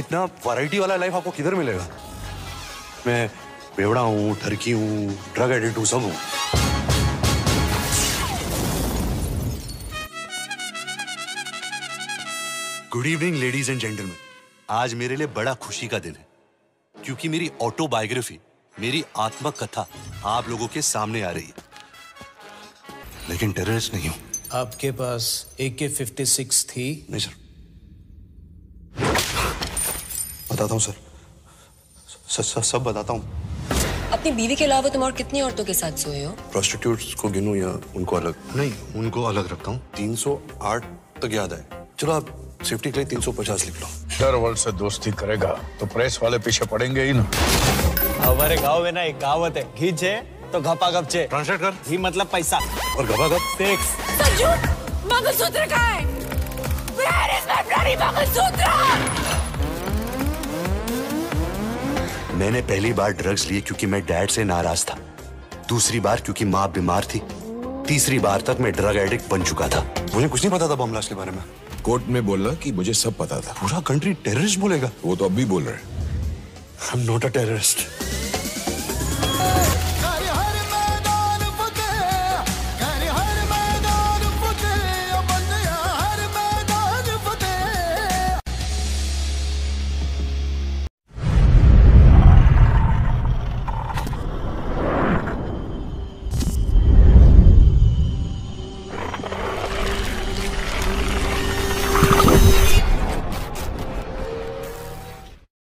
इतना वैरायटी वाला लाइफ आपको किधर मिलेगा? मैं बेवड़ा हूँ, ठरकी हूँ, ड्रग एडिक्ट हूँ, सब हूँ। Good evening ladies and gentleman. आज मेरे लिए बड़ा खुशी का दिन है क्योंकि मेरी ऑटोबायोग्राफी, मेरी आत्मकथा आप लोगों के सामने आ रही है। लेकिन टेररिस्ट नहीं हूं। आपके पास AK-56 थी? नहीं सर। बताता हूँ सर, सब बताता हूँ। अपनी बीवी के अलावा तुम और कितनी औरतों के साथ सोए हो? प्रोस्टिट्यूट्स को गिनूं या उनको अलग? नहीं, उनको अलग रखता हूँ। 308 तक याद है। चलो आप सेफ्टी के लिए 350 लिख लो। अंडरवर्ल्ड से दोस्ती करेगा तो प्रेस वाले पीछे पड़ेंगे ही ना। हमारे गांव में ना एक कहावत है, घी तो घपा गपचे। ट्रांसलेट कर। घी मतलब पैसा और घपा गप सेक्स। संजू, मंगलसूत्र कहाँ है? Where is my bloody mangalsutra? मैंने पहली बार ड्रग्स लिए क्योंकि मैं डैड से नाराज था, दूसरी बार क्योंकि माँ बीमार थी, तीसरी बार तक मैं ड्रग एडिक्ट बन चुका था। मुझे कुछ नहीं पता था बम ब्लास्ट के बारे में। कोर्ट में बोला कि मुझे सब पता था। पूरा कंट्री टेररिस्ट बोलेगा। वो तो अब भी बोल रहे हैं। I am not a terrorist.